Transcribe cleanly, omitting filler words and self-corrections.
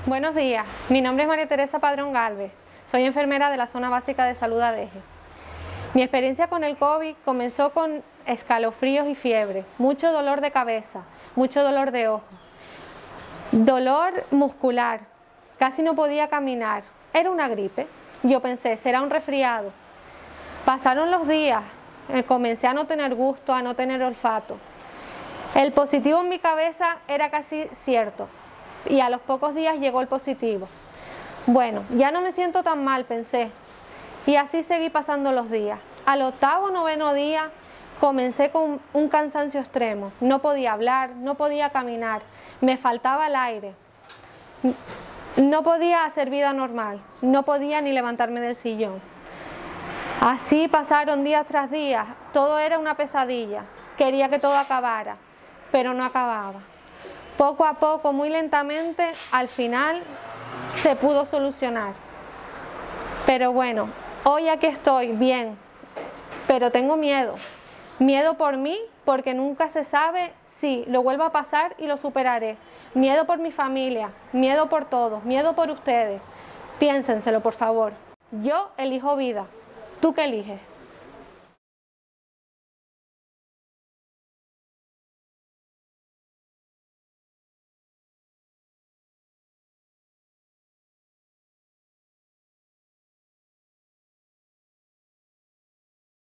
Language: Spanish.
Buenos días, mi nombre es María Teresa Padrón Galvez, soy enfermera de la Zona Básica de Salud Adeje. Mi experiencia con el COVID comenzó con escalofríos y fiebre, mucho dolor de cabeza, mucho dolor de ojos, dolor muscular, casi no podía caminar, era una gripe. Yo pensé, será un resfriado. Pasaron los días, comencé a no tener gusto, a no tener olfato. El positivo en mi cabeza era casi cierto y a los pocos días llegó el positivo. Bueno, ya no me siento tan mal, pensé, y así seguí pasando los días. Al octavo o noveno día comencé con un cansancio extremo, no podía hablar, no podía caminar, me faltaba el aire, no podía hacer vida normal, no podía ni levantarme del sillón. Así pasaron días tras días, todo era una pesadilla, quería que todo acabara, pero no acababa. Poco a poco, muy lentamente, al final se pudo solucionar. Pero bueno, hoy aquí estoy bien, pero tengo miedo. Miedo por mí, porque nunca se sabe si lo vuelvo a pasar y lo superaré. Miedo por mi familia, miedo por todos, miedo por ustedes. Piénsenselo, por favor. Yo elijo vida. ¿Tú qué eliges?